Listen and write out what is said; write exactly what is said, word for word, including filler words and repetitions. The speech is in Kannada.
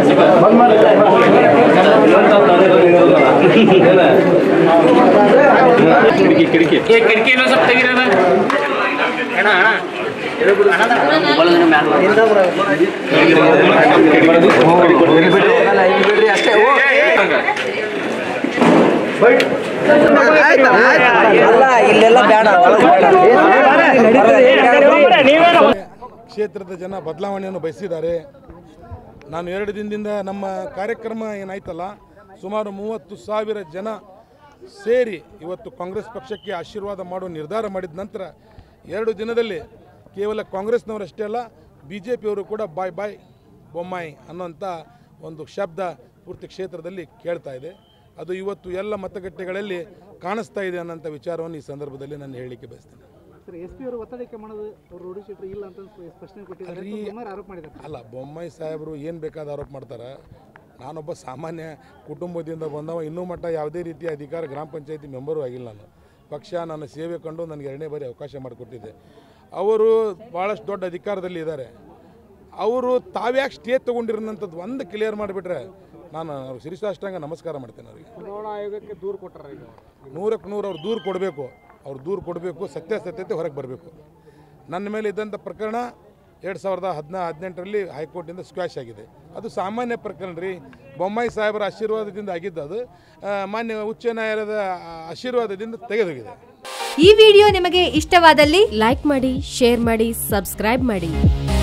ಕಿಟಕಿ ಕಿಟಕಿ ಕಿಟಕಿ ಇನ್ನೊಂದು ಸ್ವಲ್ಪ ತೆಗಿರೋಣ ಅಣ್ಣ ಕ್ಷೇತ್ರದ ಜನ ಬದಲಾವಣೆಯನ್ನು ಬಯಸಿದ್ದಾರೆ. ನಾನು ಎರಡು ದಿನದಿಂದ ನಮ್ಮ ಕಾರ್ಯಕ್ರಮ ಏನಾಯ್ತಲ್ಲ ಸುಮಾರು ಮೂವತ್ತು ಸಾವಿರ ಜನ ಸೇರಿ ಇವತ್ತು ಕಾಂಗ್ರೆಸ್ ಪಕ್ಷಕ್ಕೆ ಆಶೀರ್ವಾದ ಮಾಡೋ ನಿರ್ಧಾರ ಮಾಡಿದ ನಂತರ ಎರಡು ದಿನದಲ್ಲಿ ಕೇವಲ ಕಾಂಗ್ರೆಸ್ನವರಷ್ಟೇ ಅಲ್ಲ ಬಿ ಜೆ ಪಿಯವರು ಕೂಡ ಬಾಯ್ ಬಾಯ್ ಬೊಮ್ಮಾಯಿ ಅನ್ನೋಂಥ ಒಂದು ಶಬ್ದ ಪೂರ್ತಿ ಕ್ಷೇತ್ರದಲ್ಲಿ ಕೇಳ್ತಾ ಇದೆ. ಅದು ಇವತ್ತು ಎಲ್ಲ ಮತಗಟ್ಟೆಗಳಲ್ಲಿ ಕಾಣಿಸ್ತಾ ಇದೆ ಅನ್ನೋಂಥ ವಿಚಾರವನ್ನು ಈ ಸಂದರ್ಭದಲ್ಲಿ ನಾನು ಹೇಳಲಿಕ್ಕೆ ಬಯಸ್ತೇನೆ. ಅಲ್ಲ, ಬೊಮ್ಮಾಯಿ ಸಾಹೇಬರು ಏನು ಬೇಕಾದ ಆರೋಪ ಮಾಡ್ತಾರೆ. ನಾನೊಬ್ಬ ಸಾಮಾನ್ಯ ಕುಟುಂಬದಿಂದ ಬಂದವ, ಇನ್ನೂ ಮಟ್ಟ ಯಾವುದೇ ರೀತಿಯ ಅಧಿಕಾರ ಗ್ರಾಮ ಪಂಚಾಯತಿ ಮೆಂಬರು ಆಗಿಲ್ಲ. ನಾನು ಪಕ್ಷ ನನ್ನ ಸೇವೆ ಕಂಡು ನನಗೆ ಎರಡನೇ ಬಾರಿ ಅವಕಾಶ ಮಾಡಿಕೊಟ್ಟಿದ್ದೆ. ಅವರು ಭಾಳಷ್ಟು ದೊಡ್ಡ ಅಧಿಕಾರದಲ್ಲಿ ಇದ್ದಾರೆ. ಅವರು ತಾವ್ಯಾಕೆ ಸ್ಟೇ ತೊಗೊಂಡಿರೋಂಥದ್ದು ಒಂದು ಕ್ಲಿಯರ್ ಮಾಡಿಬಿಟ್ರೆ ನಾನು ಅವ್ರು ಶಿರಸಾಷ್ಟಾಂಗ ನಮಸ್ಕಾರ ಮಾಡ್ತೇನೆ. ಅವರಿಗೆ ಚುನಾವಣಾ ಆಯೋಗಕ್ಕೆ ದೂರು ಕೊಟ್ಟರೆ ಈಗ ನೂರಕ್ಕೆ ನೂರು ಅವ್ರು ದೂರು ಕೊಡಬೇಕು. ಅವ್ರು ದೂರು ಕೊಡಬೇಕು, ಸತ್ಯಾಸತ್ಯತೆ ಹೊರಗೆ ಬರಬೇಕು. ನನ್ನ ಮೇಲೆ ಇದ್ದಂಥ ಪ್ರಕರಣ ಎರಡು ಸಾವಿರದ ಹದಿನಾ ಹದಿನೆಂಟರಲ್ಲಿ ಹೈಕೋರ್ಟಿಂದ ಸ್ಕ್ವಾಶ್ ಆಗಿದೆ. ಅದು ಸಾಮಾನ್ಯ ಪ್ರಕರಣ ರೀ. ಬೊಮ್ಮಾಯಿ ಸಾಹೇಬರ ಆಶೀರ್ವಾದದಿಂದ ಆಗಿದ್ದು. ಅದು ಮಾನ್ಯ ಉಚ್ಚ ನ್ಯಾಯಾಲಯದ ಆಶೀರ್ವಾದದಿಂದ ತೆಗೆದೋಗಿದೆ. ಈ ವಿಡಿಯೋ ನಿಮಗೆ ಇಷ್ಟವಾದಲ್ಲಿ ಲೈಕ್ ಮಾಡಿ, ಶೇರ್ ಮಾಡಿ, ಸಬ್ಸ್ಕ್ರೈಬ್ ಮಾಡಿ.